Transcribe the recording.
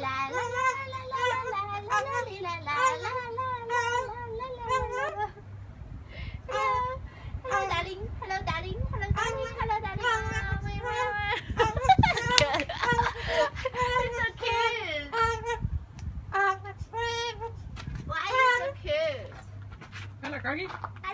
Hello, darling. Hello, darling. Hello, darling. Hello, darling. It's so cute. Why are you so cute? Hello, Cockie.